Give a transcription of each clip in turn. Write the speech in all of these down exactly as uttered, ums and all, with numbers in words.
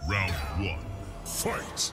Round one, fight!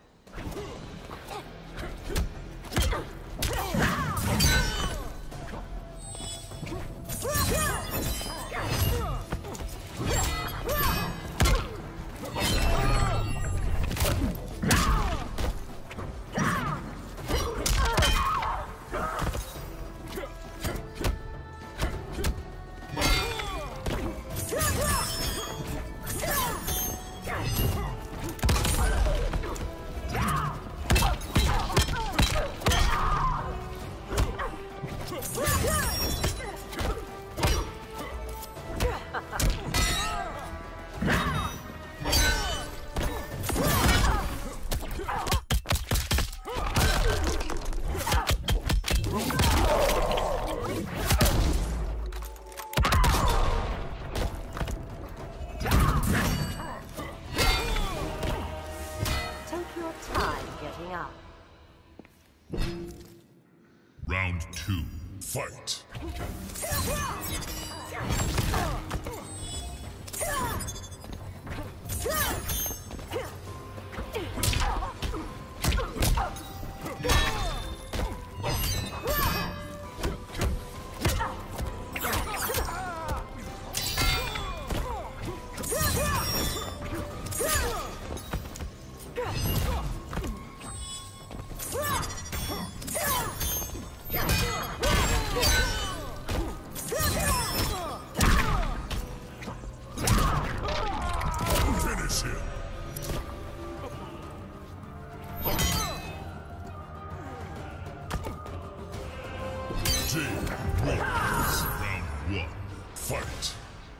Round two, fight! Round one, fight!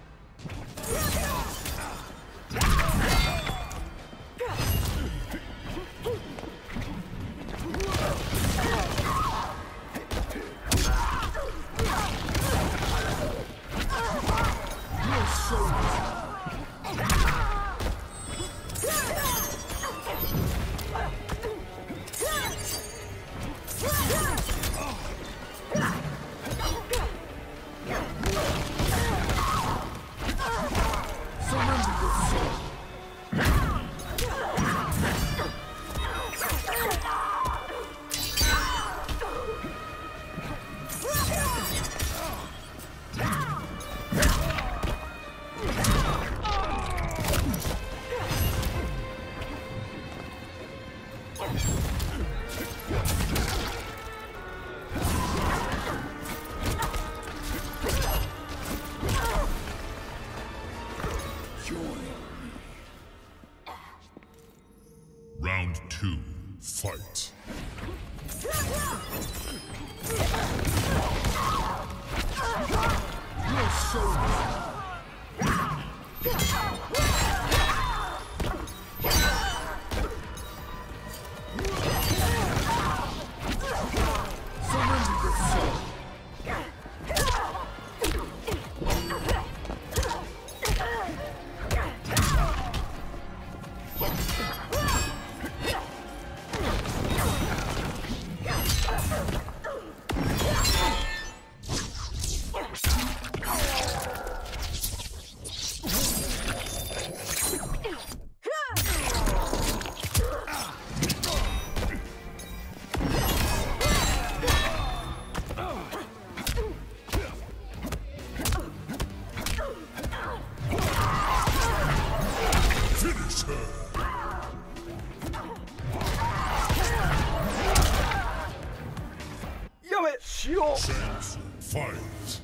Round two, fight! Chance, fight!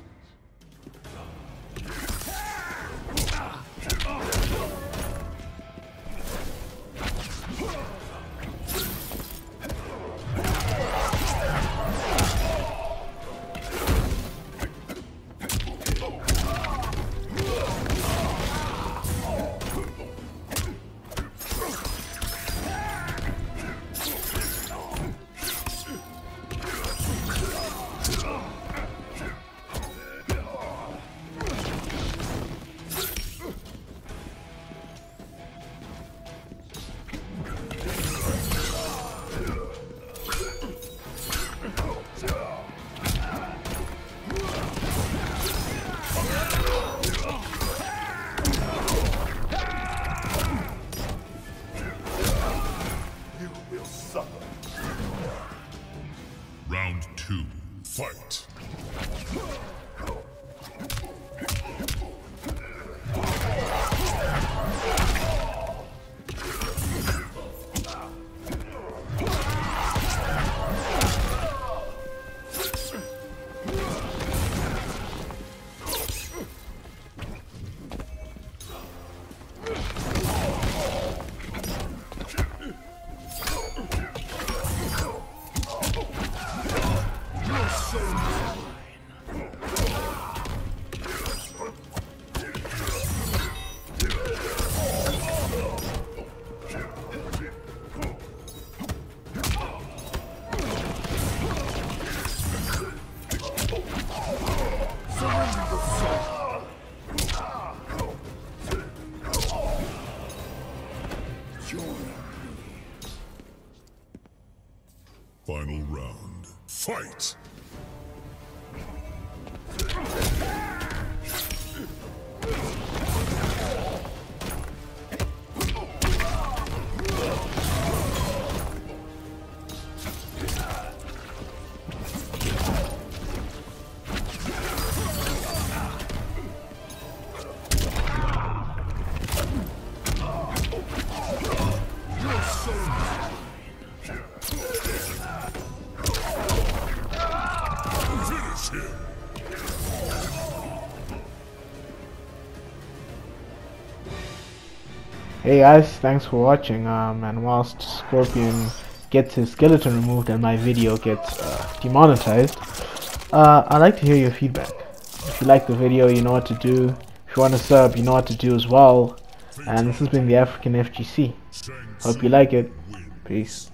Fight. Final round. Fight! Hey guys, thanks for watching. Um, and whilst Scorpion gets his skeleton removed and my video gets uh, demonetized, uh, I'd like to hear your feedback. If you like the video, you know what to do. If you want to sub, you know what to do as well. And this has been the African F G C. Hope you like it. Peace.